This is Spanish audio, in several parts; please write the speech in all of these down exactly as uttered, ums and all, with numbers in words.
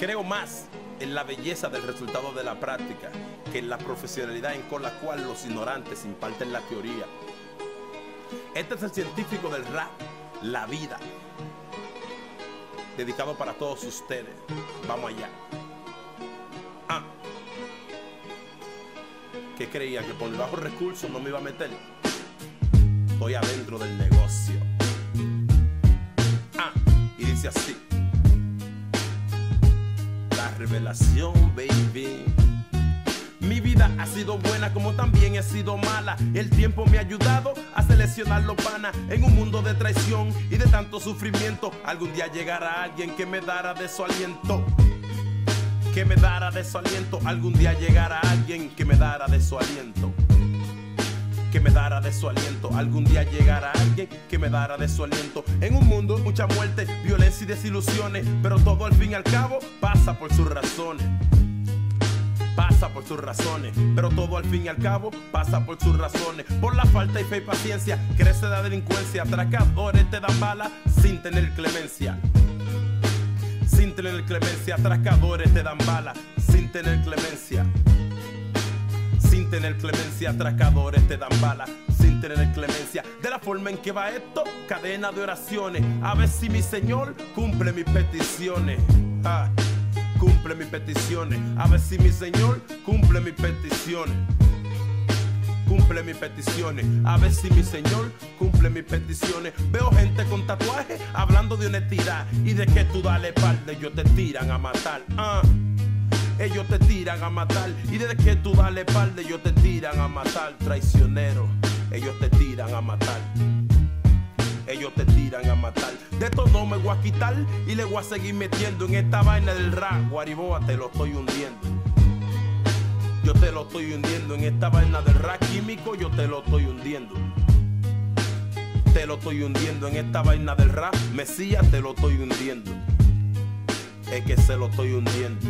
Creo más en la belleza del resultado de la práctica que en la profesionalidad en con la cual los ignorantes imparten la teoría. Este es el científico del rap, la vida. Dedicado para todos ustedes. Vamos allá. Ah. ¿Qué creía? ¿Que por el bajo recurso no me iba a meter? Estoy adentro del negocio. Ah. Y dice así. La revelación, baby. Mi vida ha sido buena como también ha sido mala. El tiempo me ha ayudado a seleccionar los panas. En un mundo de traición y de tanto sufrimiento, algún día llegará alguien que me dará de su aliento. Que me dará de su aliento. Algún día llegará alguien que me dará de su aliento. Que me dará de su aliento. Algún día llegará alguien que me dará de su aliento. En un mundo mucha muerte, violencia y desilusiones, pero todo al fin y al cabo pasa por sus razones. Pasa por sus razones, pero todo al fin y al cabo pasa por sus razones. Por la falta de fe y paciencia crece la delincuencia. Atracadores te dan bala sin tener clemencia. Sin tener clemencia. Atracadores te dan bala sin tener clemencia. Sin tener clemencia. Atracadores te dan bala sin tener clemencia. De la forma en que va esto, cadena de oraciones. A ver si mi Señor cumple mis peticiones. Ah. Cumple mis peticiones, a ver si mi Señor cumple mis peticiones. Cumple mis peticiones, a ver si mi Señor cumple mis peticiones. Veo gente con tatuajes hablando de honestidad y de que tú dale parte, ellos te tiran a matar. Uh. Ellos te tiran a matar y desde que tú dale parte, ellos te tiran a matar. Traicionero, ellos te tiran a matar. Ellos te tiran a matar. De esto no me voy a quitar y le voy a seguir metiendo en esta vaina del rap. Guariboa, te lo estoy hundiendo. Yo te lo estoy hundiendo en esta vaina del rap químico. Yo te lo estoy hundiendo. Te lo estoy hundiendo en esta vaina del rap. Mesías, te lo estoy hundiendo. Es que se lo estoy hundiendo.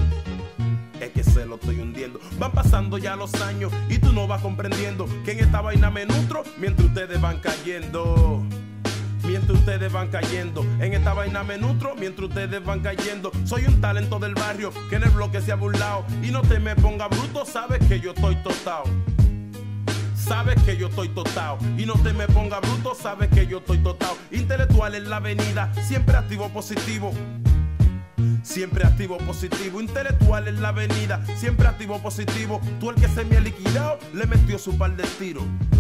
Es que se lo estoy hundiendo. Van pasando ya los años y tú no vas comprendiendo que en esta vaina me nutro mientras ustedes van cayendo. Mientras ustedes van cayendo, en esta vaina me nutro mientras ustedes van cayendo. Soy un talento del barrio que en el bloque se ha burlado. Y no te me ponga bruto, sabes que yo estoy tostado. Sabes que yo estoy tostado. Y no te me ponga bruto, sabes que yo estoy tostado. Intelectual en la avenida, siempre activo positivo. Siempre activo positivo, intelectual en la avenida, siempre activo positivo. Tú el que se me ha liquidado, le metió su par de tiro.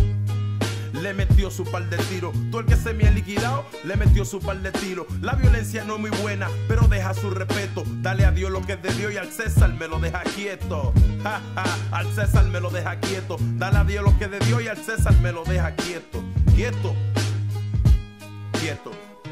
Le metió su par de tiro. Tú el que se me ha liquidado, le metió su par de tiro. La violencia no es muy buena, pero deja su respeto. Dale a Dios lo que es de Dios y al César me lo deja quieto. Ja, ja, al César me lo deja quieto. Dale a Dios lo que es de Dios y al César me lo deja quieto. Quieto. Quieto.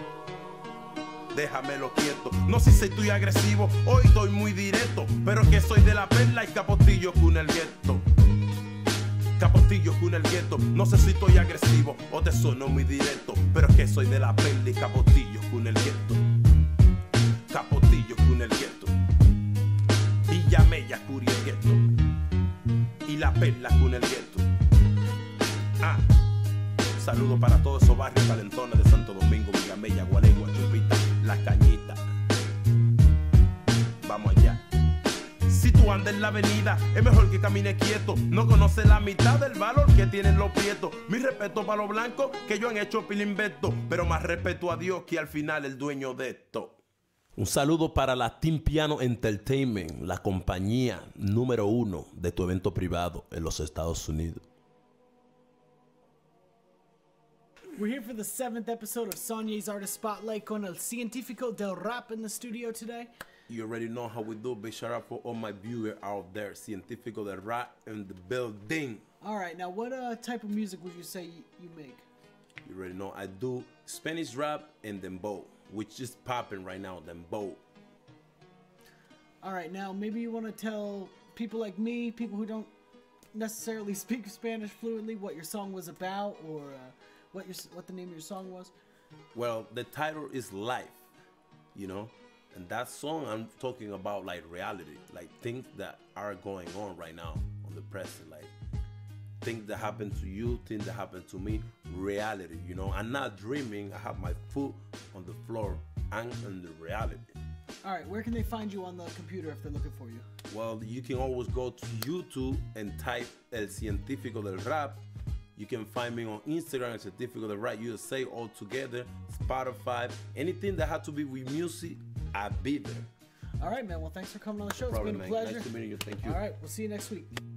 Déjamelo quieto. No sé si estoy agresivo, hoy estoy muy directo, pero que soy de la perla y capotillo con el gueto. Capotillo con el gueto. No sé si estoy agresivo o te sueno muy directo, pero que soy de la perla y capotillo con el gueto. Capotillo con el gueto. Y llamé ya curi el gueto. Y la perla con el gueto. Ah. Saludo para todos esos barrios talentones de Santo Domingo, Villamella, Gualegua, Chupita, La Cañita. Vamos allá. Si tú andas en la avenida, es mejor que camine quieto. No conoces la mitad del valor que tienen los prietos. Mi respeto para los blancos que yo han hecho pilimbeto, pero más respeto a Dios que al final el dueño de esto. Un saludo para la Team Piano Entertainment, la compañía número uno de tu evento privado en los Estados Unidos. We're here for the seventh episode of Saunier's Artist Spotlight con el Cientifico Del Rap in the studio today. You already know how we do. Big shout out for all my viewers out there. Cientifico Del Rap in the building. All right, now what uh, type of music would you say you, you make? You already know I do Spanish rap and dembow, which is popping right now, dembow. All right, now maybe you want to tell people like me, people who don't necessarily speak Spanish fluently, what your song was about, or uh, what your what the name of your song was. Well, the title is Life, you know, and that song I'm talking about like reality, like things that are going on right now on the present, like things that happen to you, things that happen to me, reality, you know. I'm not dreaming. I have my foot on the floor. I'm in the reality. All right, where can they find you on the computer if they're looking for you? Well, you can always go to YouTube and type El Cientifico Del Rap. You can find me on Instagram, El Cientifico Del Rap U S A, all together, Spotify, anything that had to be with music, I'll be there. All right, man. Well, thanks for coming on the show. No problem, It's been a man. pleasure. Nice to meet you. Thank you. All right, we'll see you next week.